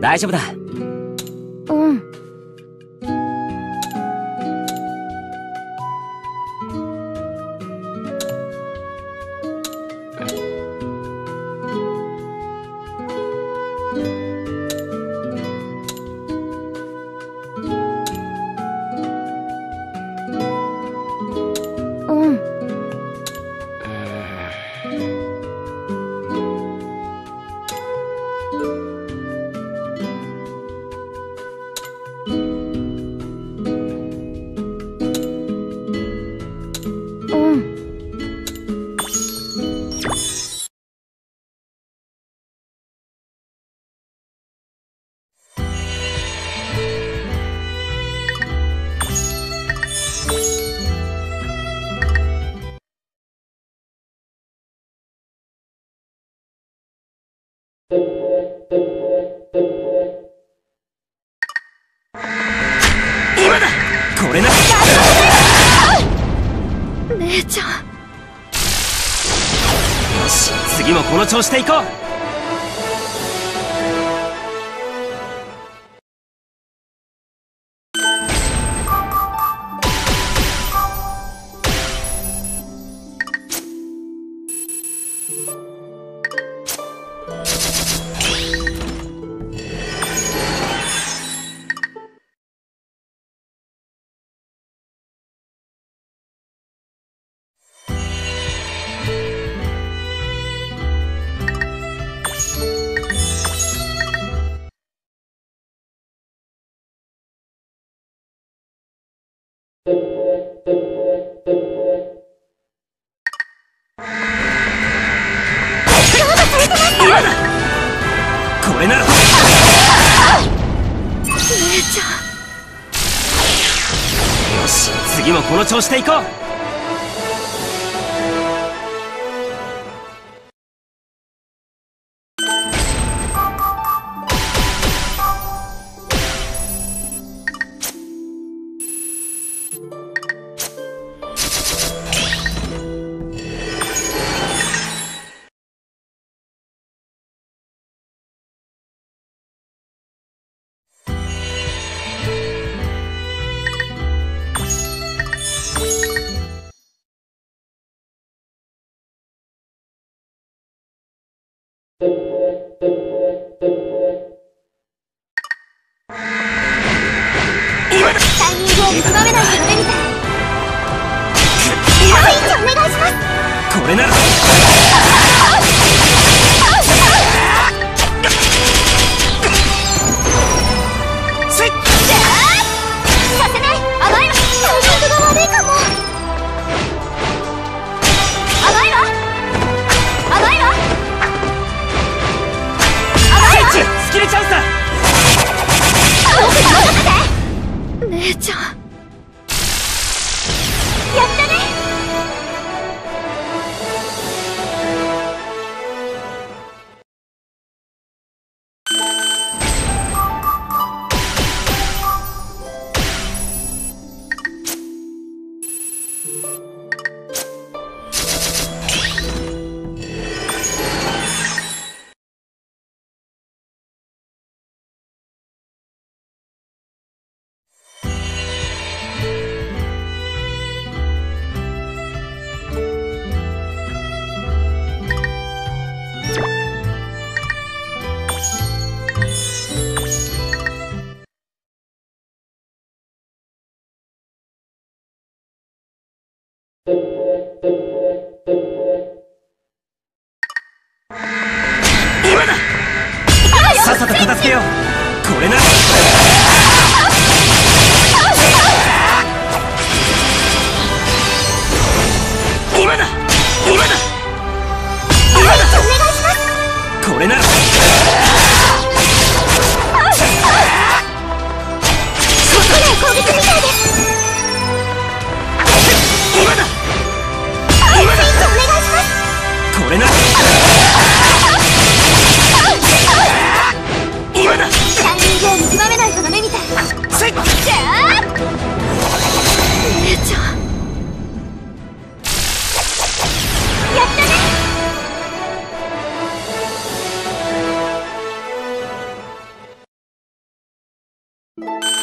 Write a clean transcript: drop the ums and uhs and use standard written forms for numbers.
大丈夫だ。 うん。 今だ。これな。 姉ちゃん。 よし、次もこの調子でいこう。今だ。これなら。 姉ちゃん。 よし、次もこの調子でいこう。今だ。 タイミングを見極めないとダメみたい。 今だ。 スイッチお願いします。 これなら。スイッチ。 させない。甘いわ。タイミングが悪いかも。甘いわ。甘いわ。甘いわ。 スイッチスキルチャンスだ。 僕に任せて。姉ちゃん。やったね。 今だ。さっさと片付けよう。これなら。今だ。今だ。今だ。 お願いします。 これなら。 攻撃みたいです。 今だ。今だ。 今だ